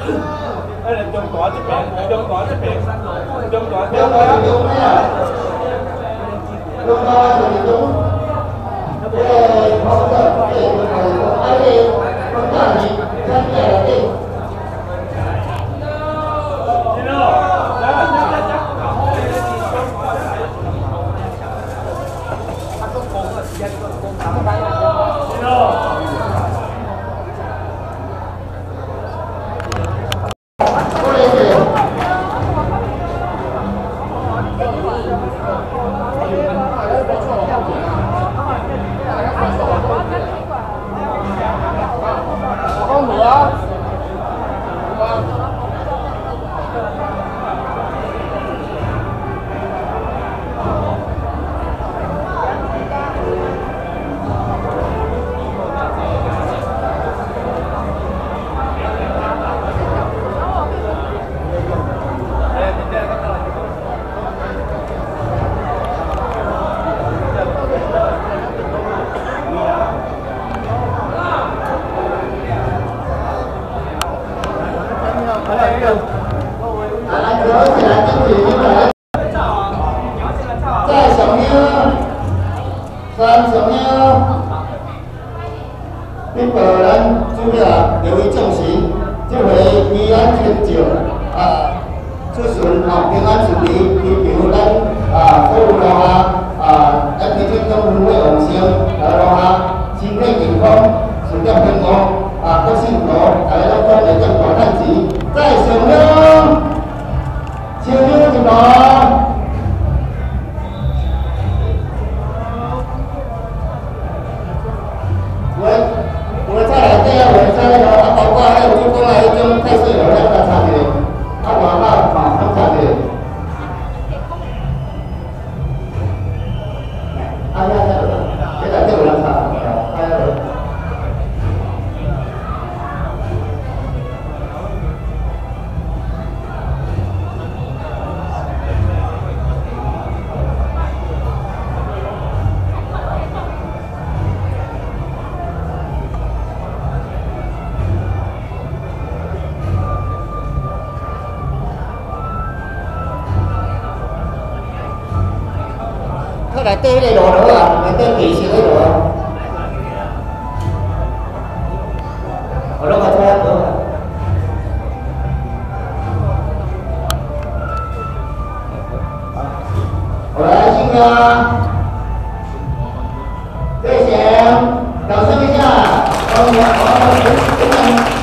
中大这边，中大这边，中大这边。 中大就是中，好的，而且中大你参加了这。 三小喵，你个人主要留意重视，这回平安天照出巡平安顺利，祈求咱所有路下咱提出政府的用心，路下身体健康，事业兴旺各幸福，大家都赚来赚大赚钱。再上喵，小喵一个。 我再来这样，我再来包括还有就过来一种配色流量的产品，晚上生产的。现在就有人查，来对那路路啊，来对地形那路啊。我弄个车子。我来新啊，队形，掌声一下，我们